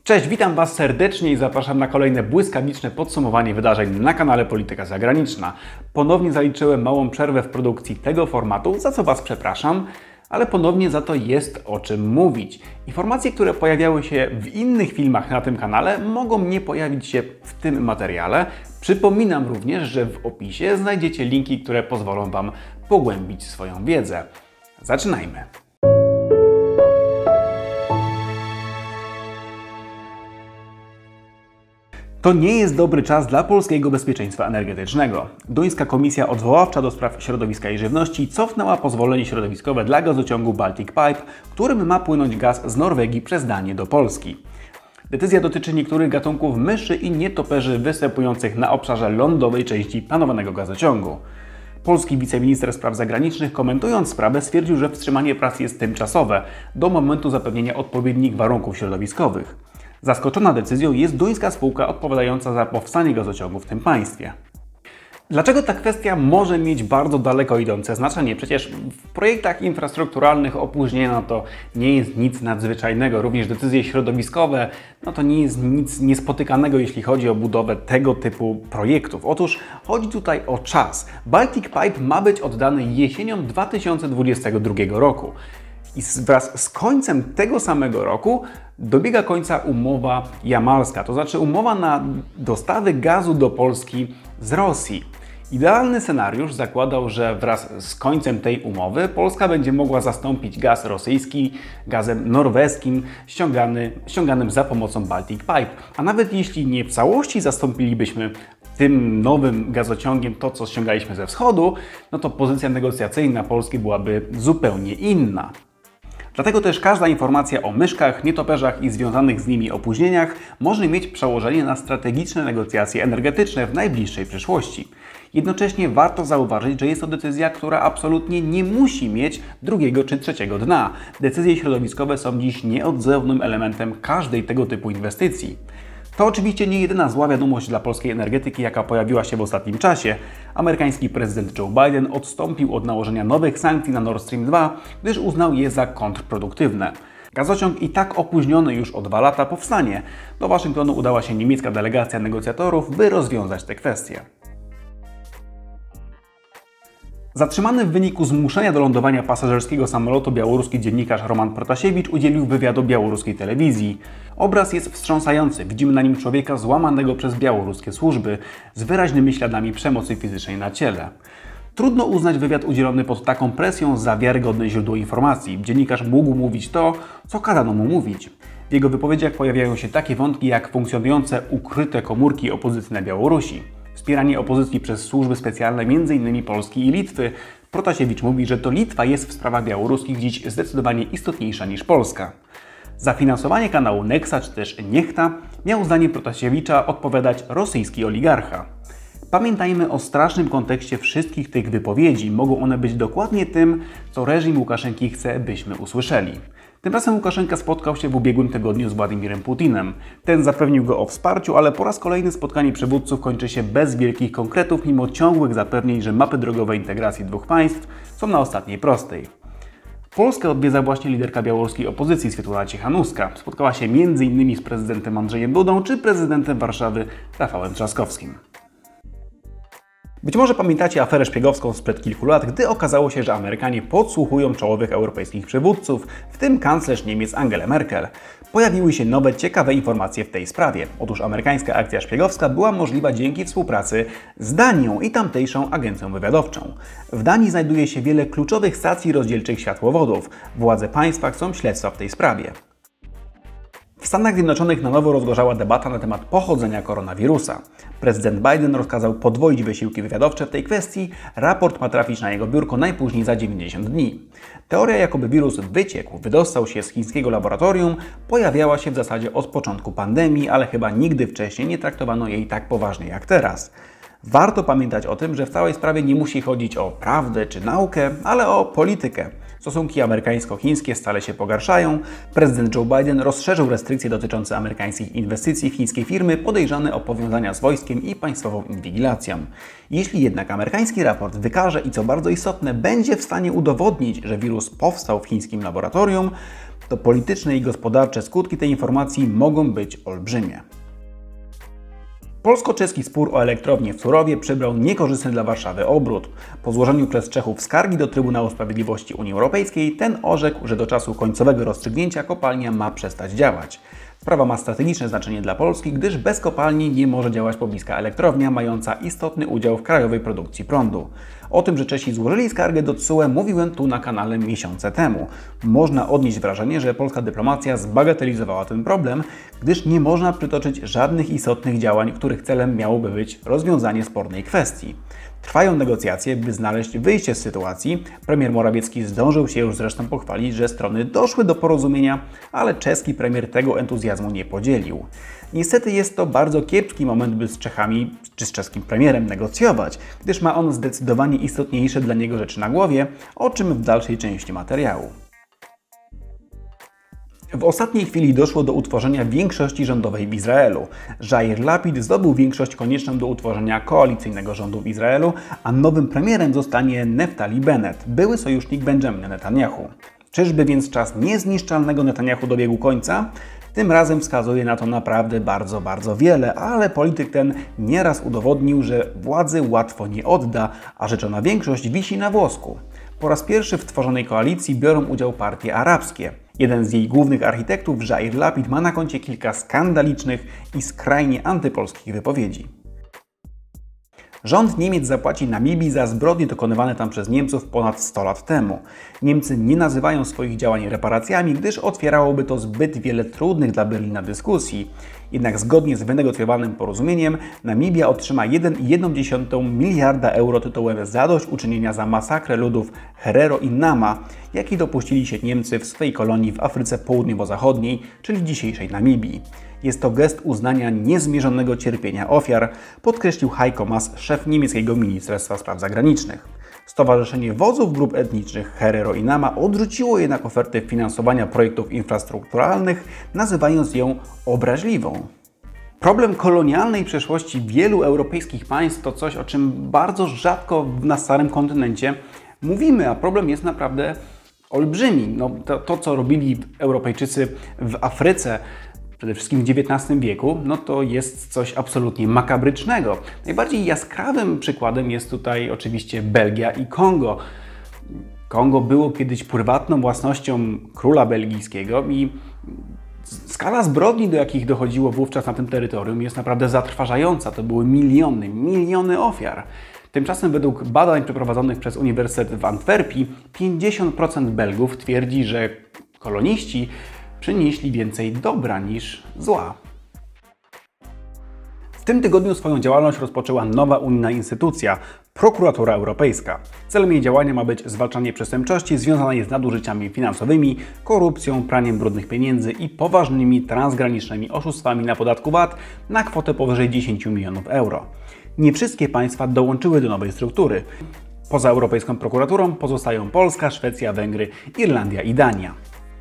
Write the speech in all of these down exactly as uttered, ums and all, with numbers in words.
Cześć, witam Was serdecznie i zapraszam na kolejne błyskawiczne podsumowanie wydarzeń na kanale Polityka Zagraniczna. Ponownie zaliczyłem małą przerwę w produkcji tego formatu, za co Was przepraszam, ale ponownie za to jest o czym mówić. Informacje, które pojawiały się w innych filmach na tym kanale, mogą nie pojawić się w tym materiale. Przypominam również, że w opisie znajdziecie linki, które pozwolą Wam pogłębić swoją wiedzę. Zaczynajmy! To nie jest dobry czas dla polskiego bezpieczeństwa energetycznego. Duńska Komisja Odwoławcza do Spraw Środowiska i Żywności cofnęła pozwolenie środowiskowe dla gazociągu Baltic Pipe, którym ma płynąć gaz z Norwegii przez Danię do Polski. Decyzja dotyczy niektórych gatunków myszy i nietoperzy występujących na obszarze lądowej części planowanego gazociągu. Polski wiceminister spraw zagranicznych, komentując sprawę, stwierdził, że wstrzymanie prac jest tymczasowe do momentu zapewnienia odpowiednich warunków środowiskowych. Zaskoczona decyzją jest duńska spółka odpowiadająca za powstanie gazociągu w tym państwie. Dlaczego ta kwestia może mieć bardzo daleko idące znaczenie? Przecież w projektach infrastrukturalnych opóźnienia to nie jest nic nadzwyczajnego. Również decyzje środowiskowe no to nie jest nic niespotykanego, jeśli chodzi o budowę tego typu projektów. Otóż chodzi tutaj o czas. Baltic Pipe ma być oddany jesienią dwa tysiące dwudziestego drugiego roku. I wraz z końcem tego samego roku dobiega końca umowa jamalska, to znaczy umowa na dostawy gazu do Polski z Rosji. Idealny scenariusz zakładał, że wraz z końcem tej umowy Polska będzie mogła zastąpić gaz rosyjski gazem norweskim ściągany, ściąganym za pomocą Baltic Pipe. A nawet jeśli nie w całości zastąpilibyśmy tym nowym gazociągiem to, co ściągaliśmy ze wschodu, no to pozycja negocjacyjna Polski byłaby zupełnie inna. Dlatego też każda informacja o myszkach, nietoperzach i związanych z nimi opóźnieniach może mieć przełożenie na strategiczne negocjacje energetyczne w najbliższej przyszłości. Jednocześnie warto zauważyć, że jest to decyzja, która absolutnie nie musi mieć drugiego czy trzeciego dna. Decyzje środowiskowe są dziś nieodzownym elementem każdej tego typu inwestycji. To oczywiście nie jedyna zła wiadomość dla polskiej energetyki, jaka pojawiła się w ostatnim czasie. Amerykański prezydent Joe Biden odstąpił od nałożenia nowych sankcji na Nord Stream dwa, gdyż uznał je za kontrproduktywne. Gazociąg i tak opóźniony już o dwa lata powstanie. Do Waszyngtonu udała się niemiecka delegacja negocjatorów, by rozwiązać te kwestie. Zatrzymany w wyniku zmuszenia do lądowania pasażerskiego samolotu białoruski dziennikarz Roman Protasiewicz udzielił wywiadu białoruskiej telewizji. Obraz jest wstrząsający. Widzimy na nim człowieka złamanego przez białoruskie służby, z wyraźnymi śladami przemocy fizycznej na ciele. Trudno uznać wywiad udzielony pod taką presją za wiarygodne źródło informacji. Dziennikarz mógł mówić to, co kazano mu mówić. W jego wypowiedziach pojawiają się takie wątki jak funkcjonujące ukryte komórki opozycji na Białorusi, wspieranie opozycji przez służby specjalne między innymi Polski i Litwy. Protasiewicz mówi, że to Litwa jest w sprawach białoruskich dziś zdecydowanie istotniejsza niż Polska. Za finansowanie kanału Nexa czy też Niechta miał zdaniem Protasiewicza odpowiadać rosyjski oligarcha. Pamiętajmy o strasznym kontekście wszystkich tych wypowiedzi. Mogą one być dokładnie tym, co reżim Łukaszenki chce, byśmy usłyszeli. Tymczasem Łukaszenka spotkał się w ubiegłym tygodniu z Władimirem Putinem. Ten zapewnił go o wsparciu, ale po raz kolejny spotkanie przywódców kończy się bez wielkich konkretów, mimo ciągłych zapewnień, że mapy drogowej integracji dwóch państw są na ostatniej prostej. Polskę odwiedza właśnie liderka białoruskiej opozycji Swiatłana Cichanousska. Spotkała się między innymi z prezydentem Andrzejem Dudą czy prezydentem Warszawy Rafałem Trzaskowskim. Być może pamiętacie aferę szpiegowską sprzed kilku lat, gdy okazało się, że Amerykanie podsłuchują czołowych europejskich przywódców, w tym kanclerz Niemiec Angelę Merkel. Pojawiły się nowe, ciekawe informacje w tej sprawie. Otóż amerykańska akcja szpiegowska była możliwa dzięki współpracy z Danią i tamtejszą agencją wywiadowczą. W Danii znajduje się wiele kluczowych stacji rozdzielczych światłowodów. Władze państwa chcą śledztwa w tej sprawie. W Stanach Zjednoczonych na nowo rozgorzała debata na temat pochodzenia koronawirusa. Prezydent Biden rozkazał podwoić wysiłki wywiadowcze w tej kwestii. Raport ma trafić na jego biurko najpóźniej za dziewięćdziesiąt dni. Teoria, jakoby wirus wyciekł, wydostał się z chińskiego laboratorium, pojawiała się w zasadzie od początku pandemii, ale chyba nigdy wcześniej nie traktowano jej tak poważnie jak teraz. Warto pamiętać o tym, że w całej sprawie nie musi chodzić o prawdę czy naukę, ale o politykę. Stosunki amerykańsko-chińskie stale się pogarszają. Prezydent Joe Biden rozszerzył restrykcje dotyczące amerykańskich inwestycji w chińskie firmy podejrzane o powiązania z wojskiem i państwową inwigilacją. Jeśli jednak amerykański raport wykaże i co bardzo istotne, będzie w stanie udowodnić, że wirus powstał w chińskim laboratorium, to polityczne i gospodarcze skutki tej informacji mogą być olbrzymie. Polsko-czeski spór o elektrownię w Turowie przybrał niekorzystny dla Warszawy obrót. Po złożeniu przez Czechów skargi do Trybunału Sprawiedliwości Unii Europejskiej ten orzekł, że do czasu końcowego rozstrzygnięcia kopalnia ma przestać działać. Sprawa ma strategiczne znaczenie dla Polski, gdyż bez kopalni nie może działać pobliska elektrownia mająca istotny udział w krajowej produkcji prądu. O tym, że Czesi złożyli skargę do T S U E, mówiłem tu na kanale miesiące temu. Można odnieść wrażenie, że polska dyplomacja zbagatelizowała ten problem, gdyż nie można przytoczyć żadnych istotnych działań, których celem miałoby być rozwiązanie spornej kwestii. Trwają negocjacje, by znaleźć wyjście z sytuacji. Premier Morawiecki zdążył się już zresztą pochwalić, że strony doszły do porozumienia, ale czeski premier tego entuzjazmu nie podzielił. Niestety jest to bardzo kiepski moment, by z Czechami czy z czeskim premierem negocjować, gdyż ma on zdecydowanie istotniejsze dla niego rzeczy na głowie, o czym w dalszej części materiału. W ostatniej chwili doszło do utworzenia większości rządowej w Izraelu. Jair Lapid zdobył większość konieczną do utworzenia koalicyjnego rządu w Izraelu, a nowym premierem zostanie Naftali Bennett, były sojusznik Benjamina Netanyahu. Czyżby więc czas niezniszczalnego Netanyahu dobiegł końca? Tym razem wskazuje na to naprawdę bardzo, bardzo wiele, ale polityk ten nieraz udowodnił, że władzy łatwo nie odda, a rzeczona większość wisi na włosku. Po raz pierwszy w tworzonej koalicji biorą udział partie arabskie. Jeden z jej głównych architektów, Jair Lapid, ma na koncie kilka skandalicznych i skrajnie antypolskich wypowiedzi. Rząd Niemiec zapłaci Namibii za zbrodnie dokonywane tam przez Niemców ponad sto lat temu. Niemcy nie nazywają swoich działań reparacjami, gdyż otwierałoby to zbyt wiele trudnych dla Berlina dyskusji. Jednak zgodnie z wynegocjowanym porozumieniem Namibia otrzyma jeden i jedną dziesiątą miliarda euro tytułem zadośćuczynienia za masakrę ludów Herero i Nama, jaki dopuścili się Niemcy w swej kolonii w Afryce Południowo-Zachodniej, czyli dzisiejszej Namibii. Jest to gest uznania niezmierzonego cierpienia ofiar, podkreślił Heiko Maas, szef niemieckiego Ministerstwa Spraw Zagranicznych. Stowarzyszenie Wodzów Grup Etnicznych Herero i Nama odrzuciło jednak ofertę finansowania projektów infrastrukturalnych, nazywając ją obraźliwą. Problem kolonialnej przeszłości wielu europejskich państw to coś, o czym bardzo rzadko na starym kontynencie mówimy, a problem jest naprawdę olbrzymi. No, to, to co robili Europejczycy w Afryce, przede wszystkim w dziewiętnastym wieku, no to jest coś absolutnie makabrycznego. Najbardziej jaskrawym przykładem jest tutaj oczywiście Belgia i Kongo. Kongo było kiedyś prywatną własnością króla belgijskiego i skala zbrodni, do jakich dochodziło wówczas na tym terytorium, jest naprawdę zatrważająca. To były miliony, miliony ofiar. Tymczasem według badań przeprowadzonych przez Uniwersytet w Antwerpii pięćdziesiąt procent Belgów twierdzi, że koloniści przynieśli więcej dobra niż zła. W tym tygodniu swoją działalność rozpoczęła nowa unijna instytucja – Prokuratura Europejska. Celem jej działania ma być zwalczanie przestępczości związanej z nadużyciami finansowymi, korupcją, praniem brudnych pieniędzy i poważnymi transgranicznymi oszustwami na podatku V A T na kwotę powyżej dziesięć milionów euro. Nie wszystkie państwa dołączyły do nowej struktury. Poza Europejską Prokuraturą pozostają Polska, Szwecja, Węgry, Irlandia i Dania.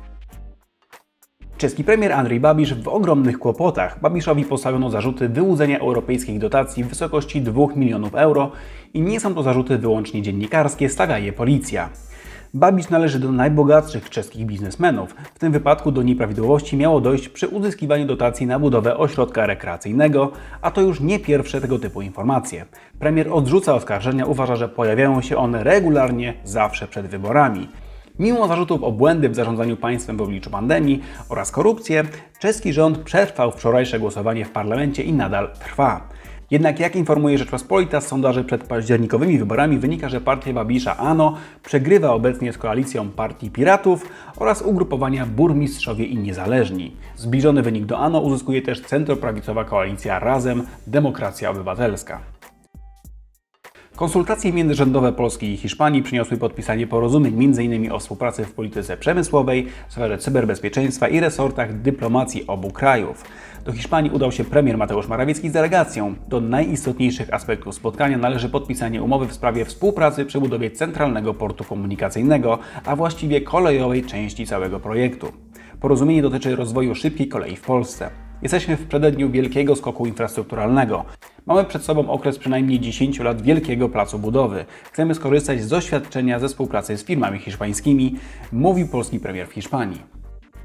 Czeski premier Andrej Babiš w ogromnych kłopotach. Babiszowi postawiono zarzuty wyłudzenia europejskich dotacji w wysokości dwóch milionów euro i nie są to zarzuty wyłącznie dziennikarskie, stawia je policja. Babiš należy do najbogatszych czeskich biznesmenów. W tym wypadku do nieprawidłowości miało dojść przy uzyskiwaniu dotacji na budowę ośrodka rekreacyjnego, a to już nie pierwsze tego typu informacje. Premier odrzuca oskarżenia, uważa, że pojawiają się one regularnie, zawsze przed wyborami. Mimo zarzutów o błędy w zarządzaniu państwem w obliczu pandemii oraz korupcję, czeski rząd przetrwał wczorajsze głosowanie w parlamencie i nadal trwa. Jednak jak informuje Rzeczpospolita, z sondaży przed październikowymi wyborami wynika, że partia Babisza ANO przegrywa obecnie z koalicją partii Piratów oraz ugrupowania Burmistrzowie i Niezależni. Zbliżony wynik do ANO uzyskuje też centroprawicowa koalicja Razem – Demokracja Obywatelska. Konsultacje międzyrządowe Polski i Hiszpanii przyniosły podpisanie porozumień między innymi o współpracy w polityce przemysłowej, sferze cyberbezpieczeństwa i resortach dyplomacji obu krajów. Do Hiszpanii udał się premier Mateusz Morawiecki z delegacją. Do najistotniejszych aspektów spotkania należy podpisanie umowy w sprawie współpracy przy budowie centralnego portu komunikacyjnego, a właściwie kolejowej części całego projektu. Porozumienie dotyczy rozwoju szybkiej kolei w Polsce. Jesteśmy w przededniu wielkiego skoku infrastrukturalnego. Mamy przed sobą okres przynajmniej dziesięciu lat wielkiego placu budowy. Chcemy skorzystać z doświadczenia ze współpracy z firmami hiszpańskimi, mówił polski premier w Hiszpanii.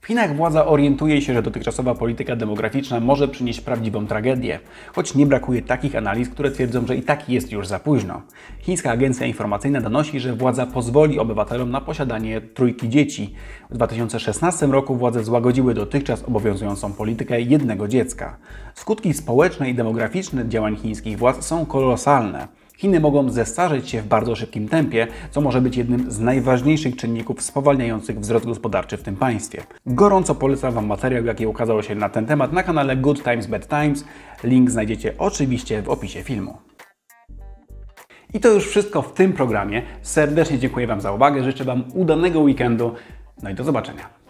W Chinach władza orientuje się, że dotychczasowa polityka demograficzna może przynieść prawdziwą tragedię, choć nie brakuje takich analiz, które twierdzą, że i tak jest już za późno. Chińska agencja informacyjna donosi, że władza pozwoli obywatelom na posiadanie trójki dzieci. W dwa tysiące szesnastym roku władze złagodziły dotychczas obowiązującą politykę jednego dziecka. Skutki społeczne i demograficzne działań chińskich władz są kolosalne. Chiny mogą zestarzeć się w bardzo szybkim tempie, co może być jednym z najważniejszych czynników spowalniających wzrost gospodarczy w tym państwie. Gorąco polecam Wam materiał, jaki ukazał się na ten temat na kanale Good Times Bad Times. Link znajdziecie oczywiście w opisie filmu. I to już wszystko w tym programie. Serdecznie dziękuję Wam za uwagę, życzę Wam udanego weekendu, no i do zobaczenia.